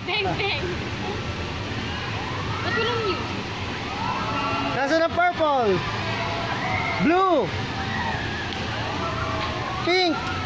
Bang, bang. Ba't walang news? Nasaan ang purple? Blue. Pink.